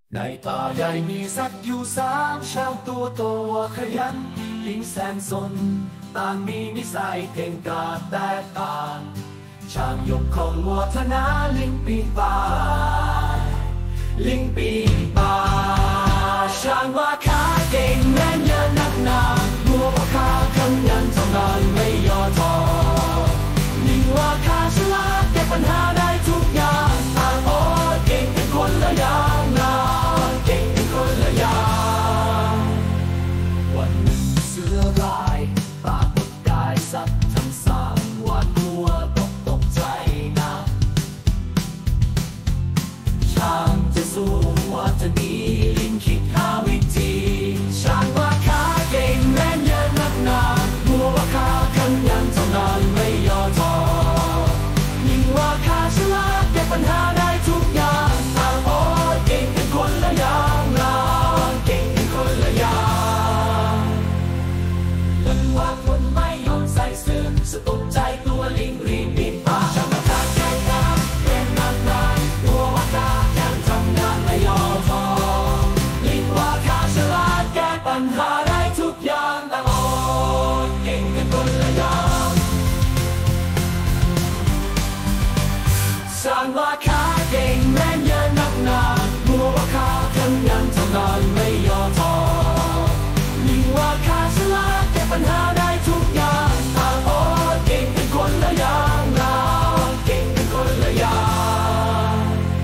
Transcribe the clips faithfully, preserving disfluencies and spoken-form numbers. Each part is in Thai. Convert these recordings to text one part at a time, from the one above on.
ในป่าใหญ่มีสัตว์อยู่สามช้างตัวโตขยันลิงแสนสนต่างมีนิสัยเก่งกาจแตกต่างช้างยกของวัฒนาลิงปีนป่าลิงปีนป่าช้างว่าขาเก่งแม่นเยอะนักหนาบัวว่าขาคำยันทำงานไม่ย่อท้อลิงว่าขาฉลาดแก้ปัญหาได้ทุกอย่างต่างโอ้เก่งเป็นคนละอย่างนะเก่งเป็นคนละอย่างวันหนึ่งเสือร้ายปรากฏกายสัตว์ทั้งสามหวาดกลัวตกตกใจนะช้างจะสู้ว่าจะหนีลิงคิดหาวิธีช้างว่าขาเก่งแม่นเยอะนักหนาบัวว่าขาขยันทำงานไม่ย่อท้อลิงว่าขาฉลาดแก้ปัญหาได้ทุกอย่างต่างโอ้เก่งเป็นคนละอย่างนะเก่งเป็นคนละอย่างลิงว่าคนไม่ยอมใส่เสื้อสะตกใจตัวลิงรีบปีนป่าช้างว่าขาแข็งแรงเป็นนักหนาบัวว่าขาขยันทำงานไม่ย่อท้อลิงว่าขาฉลาดแก้ปัญหาได้ทุกอย่างต่างโอ้เก่งเป็นคนละอย่างช้างว่าขาเก่งแม่นเยอะนักหนาบัวว่าขาขยันทำงานไม่ย่อท้อลิงว่าขาฉลาดแก้ปัญหาได้ทุกอย่างต่างโอ้เก่งเป็นคนละอย่างนะเก่งเป็นคนละอย่าง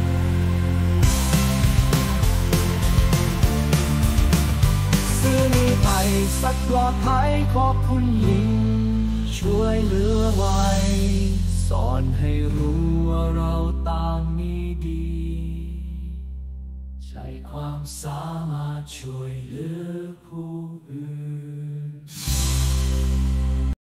ซื้อนี้ไปสักปลอดภัยขอบคุณลิงช่วยเหลือไว้สอนให้รู้ว่าเราต่างมีดีใช้ความสามารถช่วยเหลือ